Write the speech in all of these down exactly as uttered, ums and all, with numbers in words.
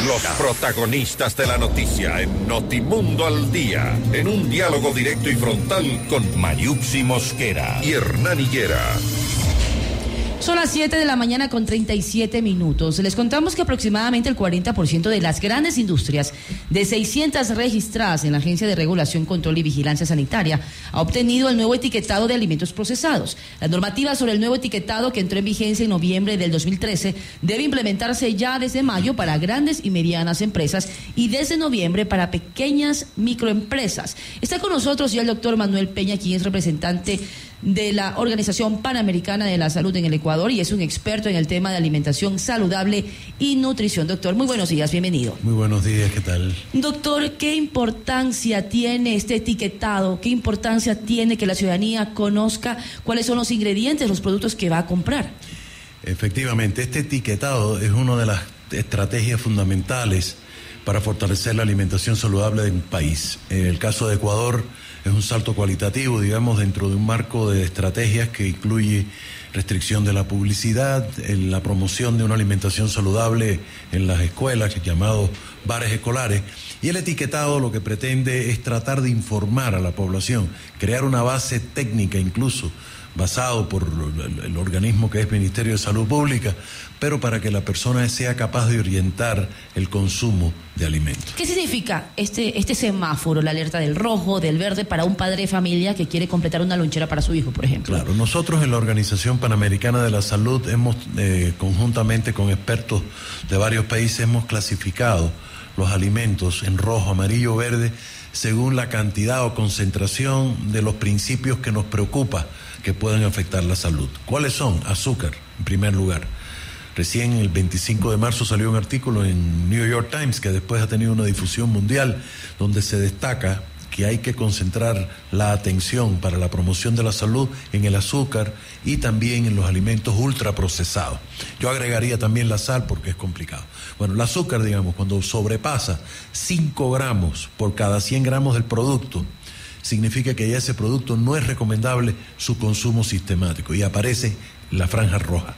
Los protagonistas de la noticia en Notimundo al Día, en un diálogo directo y frontal con Mariuxi Mosquera y Hernán Higuera. Son las siete de la mañana con treinta y siete minutos. Les contamos que aproximadamente el cuarenta por ciento de las grandes industrias de seiscientas registradas en la Agencia de Regulación, Control y Vigilancia Sanitaria ha obtenido el nuevo etiquetado de alimentos procesados. La normativa sobre el nuevo etiquetado, que entró en vigencia en noviembre del dos mil trece, debe implementarse ya desde mayo para grandes y medianas empresas y desde noviembre para pequeñas microempresas. Está con nosotros ya el doctor Manuel Peña, quien es representante de la Organización Panamericana de la Salud en el Ecuador y es un experto en el tema de alimentación saludable y nutrición. Doctor, muy buenos días, bienvenido. Muy buenos días, ¿qué tal? Doctor, ¿qué importancia tiene este etiquetado? ¿Qué importancia tiene que la ciudadanía conozca cuáles son los ingredientes, los productos que va a comprar? Efectivamente, este etiquetado es una de las estrategias fundamentales para fortalecer la alimentación saludable de un país. En el caso de Ecuador, es un salto cualitativo, digamos, dentro de un marco de estrategias que incluye restricción de la publicidad, en la promoción de una alimentación saludable en las escuelas, llamados bares escolares, y el etiquetado lo que pretende es tratar de informar a la población, crear una base técnica incluso, basado por el organismo que es Ministerio de Salud Pública, pero para que la persona sea capaz de orientar el consumo de alimentos. ¿Qué significa este, este semáforo, la alerta del rojo, del verde, para un padre de familia que quiere completar una lonchera para su hijo, por ejemplo? Claro, nosotros en la Organización Panamericana de la Salud hemos, eh, conjuntamente con expertos de varios países, hemos clasificado los alimentos en rojo, amarillo, verde, según la cantidad o concentración de los principios que nos preocupa que pueden afectar la salud. ¿Cuáles son? Azúcar, en primer lugar. Recién el veinticinco de marzo salió un artículo en New York Times que después ha tenido una difusión mundial donde se destaca que hay que concentrar la atención para la promoción de la salud en el azúcar y también en los alimentos ultraprocesados. Yo agregaría también la sal porque es complicado. Bueno, el azúcar, digamos, cuando sobrepasa cinco gramos por cada cien gramos del producto, significa que ya ese producto no es recomendable su consumo sistemático y aparece la franja roja.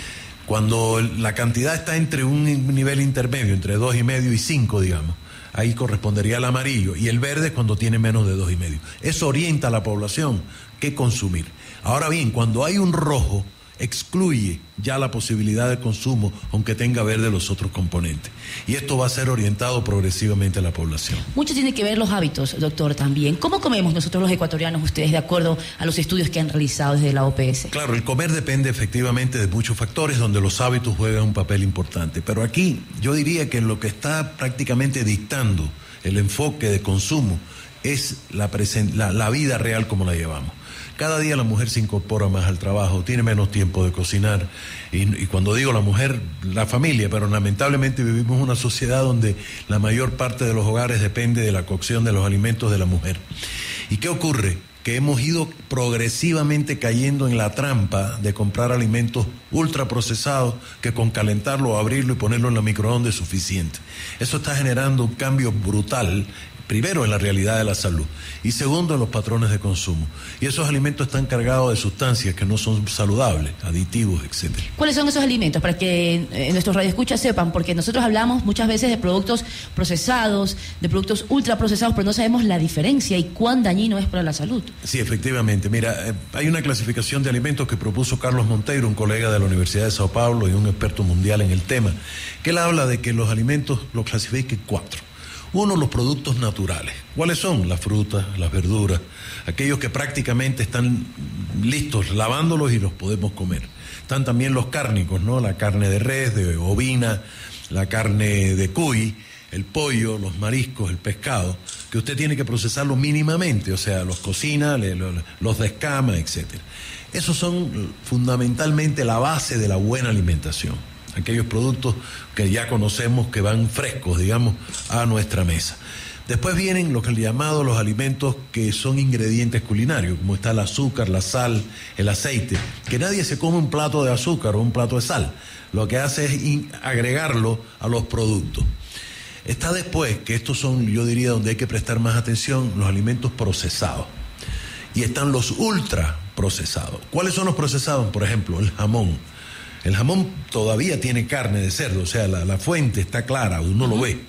Cuando la cantidad está entre un nivel intermedio, entre dos y medio y cinco, digamos, ahí correspondería al amarillo, y el verde cuando tiene menos de dos y medio. Eso orienta a la población qué consumir. Ahora bien, cuando hay un rojo, excluye ya la posibilidad de consumo, aunque tenga verde los otros componentes. Y esto va a ser orientado progresivamente a la población. Mucho tiene que ver los hábitos, doctor, también. ¿Cómo comemos nosotros los ecuatorianos, ustedes, de acuerdo a los estudios que han realizado desde la O P S? Claro, el comer depende efectivamente de muchos factores, donde los hábitos juegan un papel importante. Pero aquí yo diría que lo que está prácticamente dictando el enfoque de consumo es la, presen- la, la vida real como la llevamos. Cada día la mujer se incorpora más al trabajo, tiene menos tiempo de cocinar, y, y cuando digo la mujer, la familia, pero lamentablemente vivimos en una sociedad donde la mayor parte de los hogares depende de la cocción de los alimentos de la mujer. ¿Y qué ocurre? Que hemos ido progresivamente cayendo en la trampa de comprar alimentos ultraprocesados que con calentarlo, abrirlo y ponerlo en la microondas es suficiente. Eso está generando un cambio brutal, primero en la realidad de la salud y segundo en los patrones de consumo. Y esos alimentos están cargados de sustancias que no son saludables, aditivos, etcétera. ¿Cuáles son esos alimentos? Para que eh, nuestros radioescuchas sepan, porque nosotros hablamos muchas veces de productos procesados, de productos ultraprocesados, pero no sabemos la diferencia y cuán dañino es para la salud. Sí, efectivamente. Mira, eh, hay una clasificación de alimentos que propuso Carlos Monteiro, un colega de la Universidad de Sao Paulo y un experto mundial en el tema, que él habla de que los alimentos los clasifica en cuatro. Uno, los productos naturales. ¿Cuáles son? Las frutas, las verduras, aquellos que prácticamente están listos, lavándolos y los podemos comer. Están también los cárnicos, ¿no? La carne de res, de ovina, la carne de cuy, el pollo, los mariscos, el pescado, que usted tiene que procesarlo mínimamente, o sea, los cocina, los descama, etcétera. Esos son fundamentalmente la base de la buena alimentación. Aquellos productos que ya conocemos que van frescos, digamos, a nuestra mesa. Después vienen los llamados los alimentos que son ingredientes culinarios, como está el azúcar, la sal, el aceite, que nadie se come un plato de azúcar o un plato de sal. Lo que hace es agregarlo a los productos. Está después, que estos son, yo diría, donde hay que prestar más atención, los alimentos procesados. Y están los ultra procesados. ¿Cuáles son los procesados? Por ejemplo, el jamón, El jamón todavía tiene carne de cerdo, o sea, la, la fuente está clara, uno uh-huh. lo ve.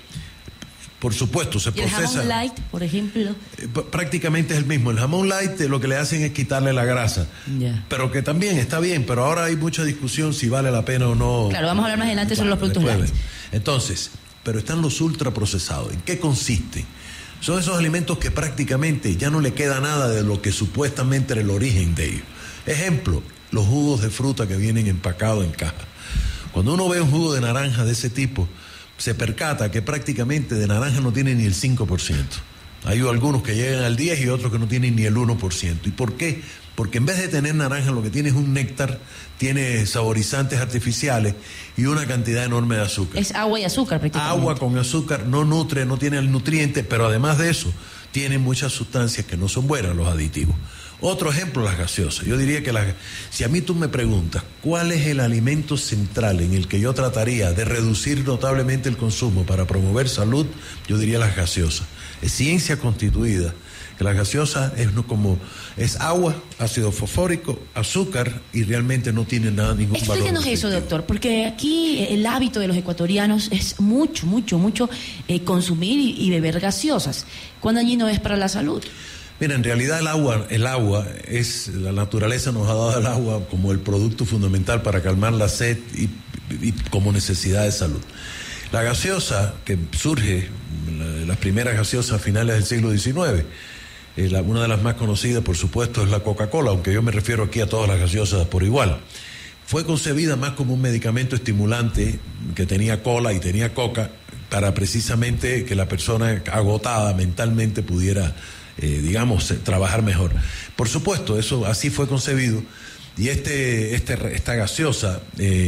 Por supuesto, se ¿Y procesa. el jamón light, por ejemplo? Eh, prácticamente es el mismo. El jamón light eh, lo que le hacen es quitarle la grasa. Yeah. Pero que también está bien, pero ahora hay mucha discusión si vale la pena o no. Claro, vamos a hablar más adelante sobre los productos light. light. Entonces, pero están los ultraprocesados. ¿En qué consisten? Son esos alimentos que prácticamente ya no le queda nada de lo que supuestamente era el origen de ellos. Ejemplo, los jugos de fruta que vienen empacados en caja. Cuando uno ve un jugo de naranja de ese tipo, se percata que prácticamente de naranja no tiene ni el cinco por ciento. Hay algunos que llegan al diez y otros que no tienen ni el uno por ciento. ¿Y por qué? Porque en vez de tener naranja lo que tiene es un néctar, tiene saborizantes artificiales y una cantidad enorme de azúcar. Es agua y azúcar prácticamente. Agua con azúcar, no nutre, no tiene el nutriente, pero además de eso, tiene muchas sustancias que no son buenas, los aditivos. Otro ejemplo, las gaseosas. Yo diría que las, si a mí tú me preguntas cuál es el alimento central en el que yo trataría de reducir notablemente el consumo para promover salud, yo diría las gaseosas. Es ciencia constituida que las gaseosas es no como es agua, ácido fosfórico, azúcar y realmente no tiene nada, ningún valor. Explíquenos eso, doctor, porque aquí el hábito de los ecuatorianos es mucho, mucho, mucho eh, consumir y, y beber gaseosas. ¿Cuán dañino es para la salud? Mira, en realidad el agua, el agua es, la naturaleza nos ha dado el agua como el producto fundamental para calmar la sed y, y como necesidad de salud. La gaseosa que surge, la, las primeras gaseosas a finales del siglo diecinueve, eh, la, una de las más conocidas, por supuesto, es la Coca-Cola, aunque yo me refiero aquí a todas las gaseosas por igual. Fue concebida más como un medicamento estimulante que tenía cola y tenía coca para precisamente que la persona agotada mentalmente pudiera Eh, digamos, eh, trabajar mejor. Por supuesto, eso así fue concebido y este, este, esta gaseosa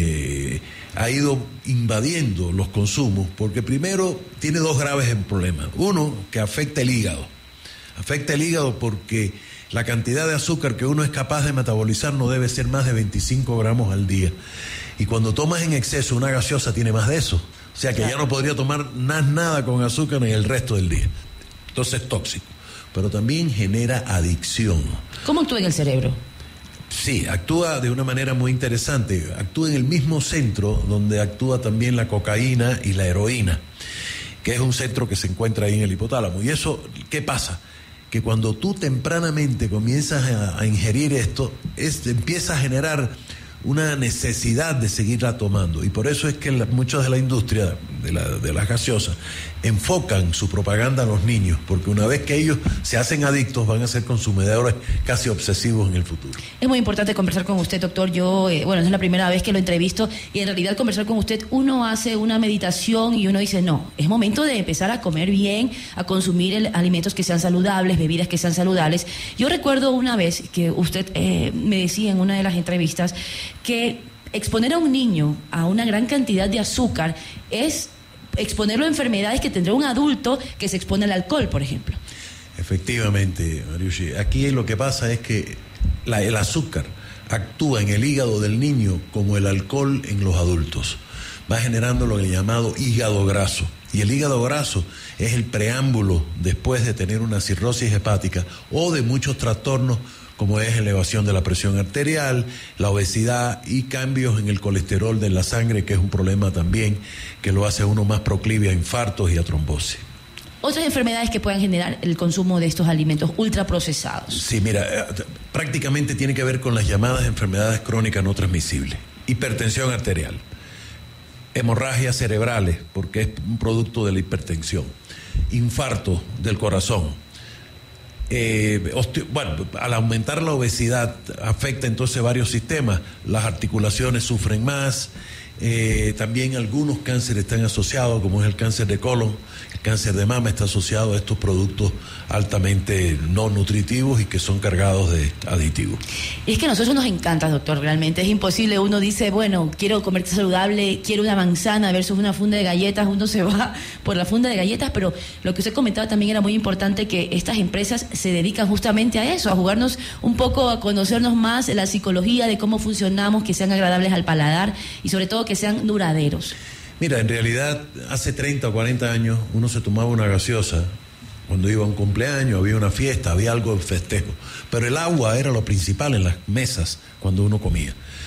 eh, ha ido invadiendo los consumos porque primero tiene dos graves problemas. Uno, que afecta el hígado. Afecta el hígado porque la cantidad de azúcar que uno es capaz de metabolizar no debe ser más de veinticinco gramos al día. Y cuando tomas en exceso una gaseosa tiene más de eso. O sea que ya no podría tomar más nada con azúcar en el resto del día. Entonces es tóxico. Pero también genera adicción. ¿Cómo actúa en el cerebro? Sí, actúa de una manera muy interesante. Actúa en el mismo centro donde actúa también la cocaína y la heroína, que es un centro que se encuentra ahí en el hipotálamo. ¿Y eso qué pasa? Que cuando tú tempranamente comienzas a, a ingerir esto, es, empieza a generar una necesidad de seguirla tomando. Y por eso es que la, muchos de la industria de, la, de las gaseosas enfocan su propaganda a los niños, porque una vez que ellos se hacen adictos van a ser consumidores casi obsesivos en el futuro. Es muy importante conversar con usted, doctor. Yo, eh, bueno, es la primera vez que lo entrevisto y en realidad conversar con usted, uno hace una meditación y uno dice, no, es momento de empezar a comer bien, a consumir el, alimentos que sean saludables, bebidas que sean saludables. Yo recuerdo una vez que usted eh, me decía en una de las entrevistas que exponer a un niño a una gran cantidad de azúcar es exponerlo a enfermedades que tendrá un adulto que se expone al alcohol, por ejemplo. Efectivamente, Mariucci. Aquí lo que pasa es que la, el azúcar actúa en el hígado del niño como el alcohol en los adultos. Va generando lo llamado hígado graso. Y el hígado graso es el preámbulo después de tener una cirrosis hepática o de muchos trastornos como es elevación de la presión arterial, la obesidad y cambios en el colesterol de la sangre, que es un problema también que lo hace a uno más proclive a infartos y a trombosis. Otras enfermedades que puedan generar el consumo de estos alimentos ultraprocesados. Sí, mira, prácticamente tiene que ver con las llamadas enfermedades crónicas no transmisibles. Hipertensión arterial, hemorragias cerebrales, porque es un producto de la hipertensión, infarto del corazón. Eh, osteo, bueno, al aumentar la obesidad afecta entonces varios sistemas, las articulaciones sufren más, eh, también algunos cánceres están asociados, como es el cáncer de colon, el cáncer de mama está asociado a estos productos altamente no nutritivos y que son cargados de aditivos. Y es que a nosotros nos encanta, doctor, realmente es imposible, uno dice, bueno, quiero comer saludable, quiero una manzana versus una funda de galletas, uno se va por la funda de galletas, pero lo que usted comentaba también era muy importante, que estas empresas se dedican justamente a eso, a jugarnos un poco, a conocernos más la psicología de cómo funcionamos, que sean agradables al paladar y sobre todo que sean duraderos. Mira, en realidad hace treinta o cuarenta años uno se tomaba una gaseosa cuando iba a un cumpleaños, había una fiesta, había algo de festejo, pero el agua era lo principal en las mesas cuando uno comía.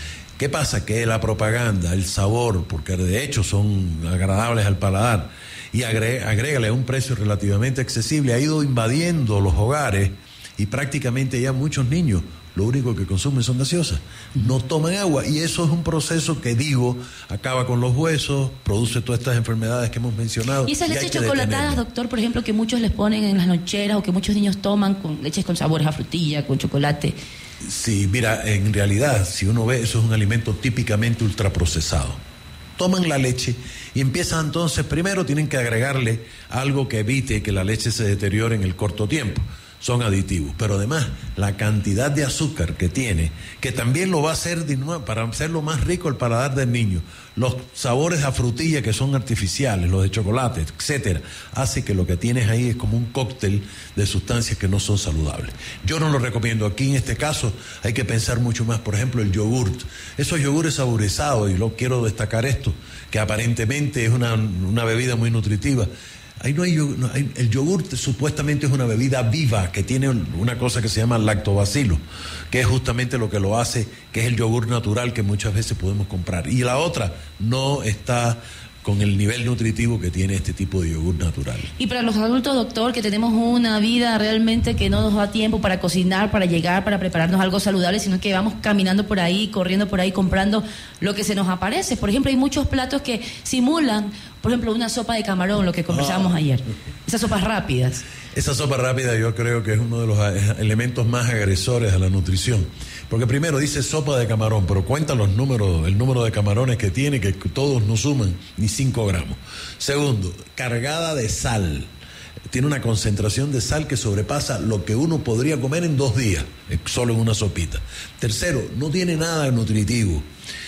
¿Qué pasa? Que la propaganda, el sabor, porque de hecho son agradables al paladar, y agrega, agrégale un precio relativamente accesible, ha ido invadiendo los hogares y prácticamente ya muchos niños lo único que consumen son gaseosas, no toman agua, y eso es un proceso que, digo, acaba con los huesos, produce todas estas enfermedades que hemos mencionado. Y esas leches chocolatadas, doctor, por ejemplo, que muchos les ponen en las loncheras o que muchos niños toman con leches con sabores a frutilla, con chocolate. Sí, mira, en realidad, si uno ve, eso es un alimento típicamente ultraprocesado. Toman la leche y empiezan entonces, primero tienen que agregarle algo que evite que la leche se deteriore en el corto tiempo. Son aditivos, pero además la cantidad de azúcar que tiene, que también lo va a hacer de nuevo, para hacerlo más rico el paladar del niño, los sabores a frutilla que son artificiales, los de chocolate, etcétera, hace que lo que tienes ahí es como un cóctel de sustancias que no son saludables. Yo no lo recomiendo. Aquí en este caso hay que pensar mucho más. Por ejemplo, el yogurt, esos yogures saborizados, y lo quiero destacar esto, que aparentemente es una, una bebida muy nutritiva. Ahí no hay, no hay, el yogurt supuestamente es una bebida viva que tiene una cosa que se llama lactobacilo, que es justamente lo que lo hace, que es el yogur natural que muchas veces podemos comprar. Y la otra no está con el nivel nutritivo que tiene este tipo de yogur natural. Y para los adultos, doctor, que tenemos una vida realmente que no nos da tiempo para cocinar, para llegar, para prepararnos algo saludable, sino que vamos caminando por ahí, corriendo por ahí, comprando lo que se nos aparece. Por ejemplo, hay muchos platos que simulan, por ejemplo, una sopa de camarón, lo que conversábamos ah. ayer. Esas sopas rápidas. Esa sopa rápida yo creo que es uno de los elementos más agresores a la nutrición. Porque primero dice sopa de camarón, pero cuenta los números, el número de camarones que tiene, que todos no suman ni cinco gramos. Segundo, cargada de sal. Tiene una concentración de sal que sobrepasa lo que uno podría comer en dos días, solo en una sopita. Tercero, no tiene nada de nutritivo.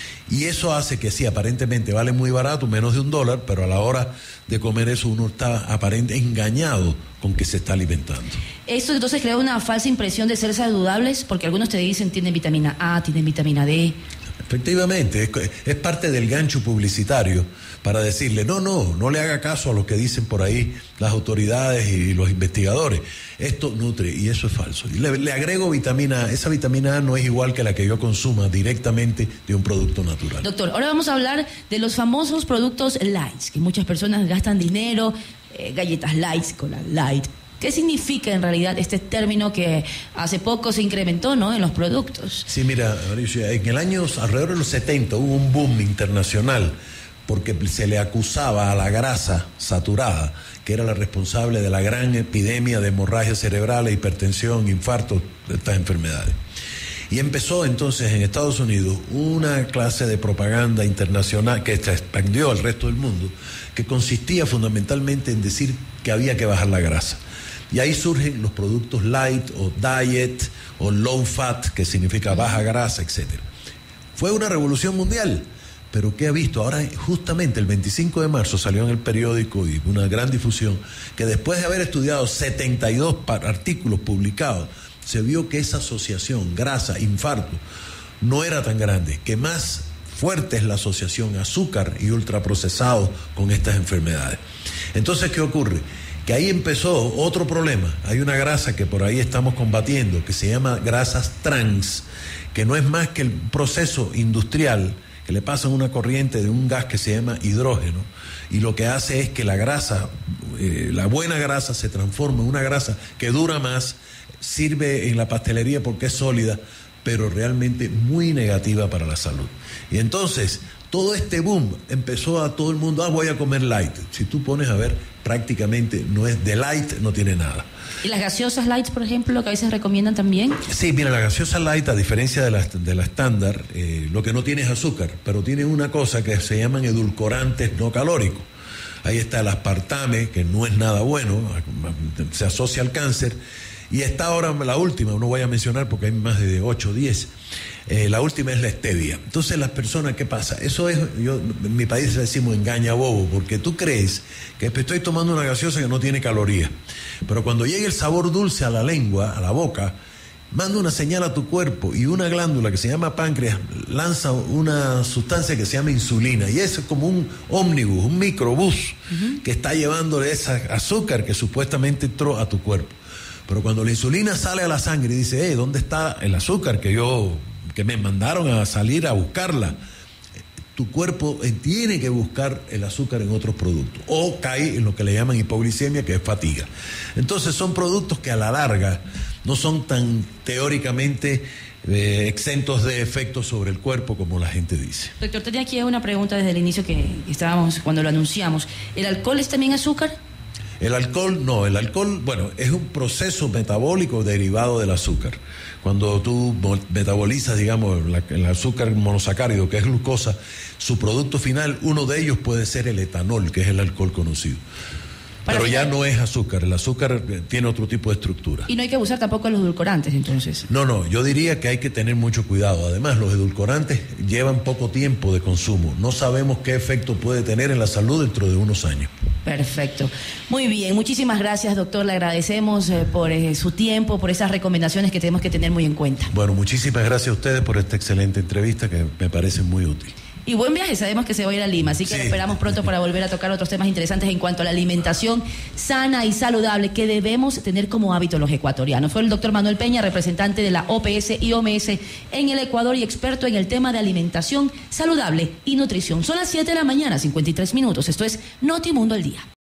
Y eso hace que sí, aparentemente vale muy barato, menos de un dólar, pero a la hora de comer eso uno está aparentemente engañado con que se está alimentando. Esto entonces crea una falsa impresión de ser saludables, porque algunos te dicen tienen vitamina A, tienen vitamina D. Efectivamente, es, es parte del gancho publicitario para decirle, no, no, no le haga caso a lo que dicen por ahí las autoridades y los investigadores. Esto nutre, y eso es falso. Y le, le agrego vitamina A. Esa vitamina A no es igual que la que yo consuma directamente de un producto natural. Doctor, ahora vamos a hablar de los famosos productos light, que muchas personas gastan dinero, eh, galletas light, cola light. ¿Qué significa en realidad este término que hace poco se incrementó, ¿no?, en los productos? Sí, mira, Mauricio, en el año alrededor de los setenta hubo un boom internacional porque se le acusaba a la grasa saturada, que era la responsable de la gran epidemia de hemorragia cerebral, hipertensión, infartos, de estas enfermedades. Y empezó entonces en Estados Unidos una clase de propaganda internacional que se expandió al resto del mundo, que consistía fundamentalmente en decir que había que bajar la grasa. Y ahí surgen los productos light o diet o low fat, que significa baja grasa, etcétera. Fue una revolución mundial, pero ¿qué ha visto? Ahora justamente el veinticinco de marzo salió en el periódico y una gran difusión que después de haber estudiado setenta y dos artículos publicados, se vio que esa asociación grasa, infarto, no era tan grande, que más fuerte es la asociación azúcar y ultraprocesado con estas enfermedades. Entonces, ¿qué ocurre? Que ahí empezó otro problema. Hay una grasa que por ahí estamos combatiendo, que se llama grasas trans, que no es más que el proceso industrial que le pasan una corriente de un gas que se llama hidrógeno, y lo que hace es que la grasa, eh, la buena grasa se transforma en una grasa que dura más, sirve en la pastelería porque es sólida, pero realmente muy negativa para la salud. Y entonces, todo este boom empezó a todo el mundo, ah, voy a comer light. Si tú pones a ver, prácticamente no es de light, no tiene nada. ¿Y las gaseosas light, por ejemplo, que a veces recomiendan también? Sí, mira, la gaseosa light, a diferencia de la, de la estándar, eh, lo que no tiene es azúcar, pero tiene una cosa que se llaman edulcorantes no calóricos. Ahí está el aspartame, que no es nada bueno, se asocia al cáncer. Y está ahora la última, no voy a mencionar porque hay más de ocho o diez. Eh, la última es la stevia. Entonces, las personas, ¿qué pasa? Eso es, yo en mi país le decimos engaña bobo, porque tú crees que estoy tomando una gaseosa que no tiene calorías. Pero cuando llega el sabor dulce a la lengua, a la boca, manda una señal a tu cuerpo y una glándula que se llama páncreas lanza una sustancia que se llama insulina. Y eso es como un ómnibus, un microbús, uh-huh, que está llevándole ese azúcar que supuestamente entró a tu cuerpo. Pero cuando la insulina sale a la sangre y dice, hey, ¿dónde está el azúcar que yo que me mandaron a salir a buscarla. Tu cuerpo tiene que buscar el azúcar en otros productos o cae en lo que le llaman hipoglicemia, que es fatiga. Entonces son productos que a la larga no son tan teóricamente eh, exentos de efectos sobre el cuerpo como la gente dice. Doctor, tenía aquí una pregunta desde el inicio que estábamos, cuando lo anunciamos. ¿El alcohol es también azúcar? El alcohol, no, el alcohol, bueno, es un proceso metabólico derivado del azúcar. Cuando tú metabolizas, digamos, la, el azúcar monosacárido, que es glucosa, su producto final, uno de ellos puede ser el etanol, que es el alcohol conocido. Para Pero ya no es azúcar, el azúcar tiene otro tipo de estructura. Y no hay que abusar tampoco de los edulcorantes, entonces. No, no, yo diría que hay que tener mucho cuidado. Además, los edulcorantes llevan poco tiempo de consumo. No sabemos qué efecto puede tener en la salud dentro de unos años. Perfecto. Muy bien, muchísimas gracias, doctor. Le agradecemos eh, por eh, su tiempo, por esas recomendaciones que tenemos que tener muy en cuenta. Bueno, muchísimas gracias a ustedes por esta excelente entrevista que me parece muy útil. Y buen viaje, sabemos que se va a ir a Lima, así que sí. Lo esperamos pronto para volver a tocar otros temas interesantes en cuanto a la alimentación sana y saludable que debemos tener como hábito los ecuatorianos. Fue el doctor Manuel Peña, representante de la O P S y O M S en el Ecuador y experto en el tema de alimentación saludable y nutrición. Son las siete de la mañana, cincuenta y tres minutos. Esto es Notimundo al Día.